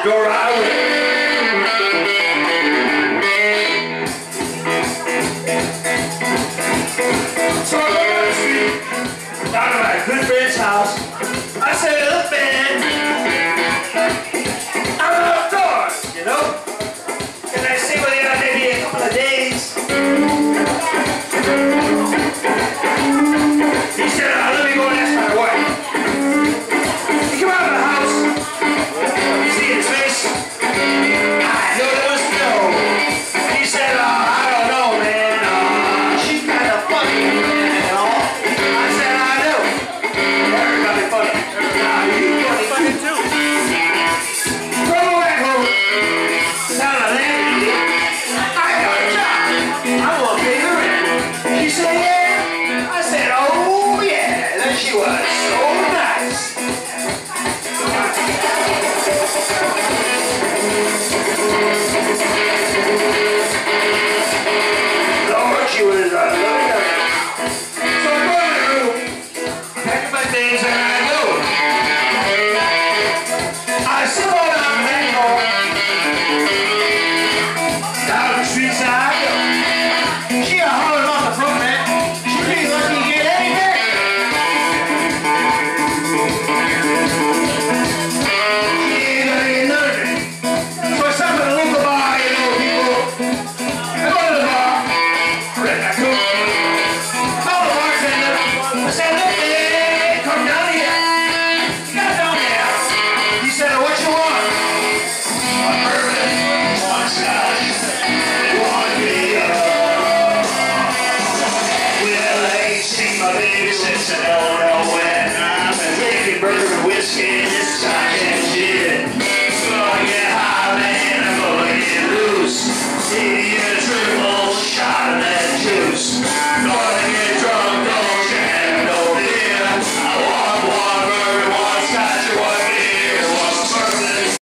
go right away. So I go down the street, down to my good friend's house. I say, look, man, I'm outdoors, you know? And I stay with you maybe a couple of days. He said, let me go and ask my wife. He came out of the house. You see his face? I knew there was no. He said, I don't know, man. She's kind of funny, you know? I said, I know. Everybody funny. You funny too. Go back home. Now the lady, I got a job. I'm going to pay the rent. She said, yeah. I said, oh, yeah. Then she was so nice. Lord, she was lovely. So I go in the room, pack up my things, and I go. I sit on down the back door. Down the street side I go. She hollering off the front, man. She pretty lucky to get any back. She ain't gonna get none of it. So I stop at a local bar, you know, people. I go to the bar. I go. Call the bartender. I said, look, man, come down here. You got down there. He said, what you want? One bourbon, one scotch, one beer. Well, I ain't seen my baby since I don't know when.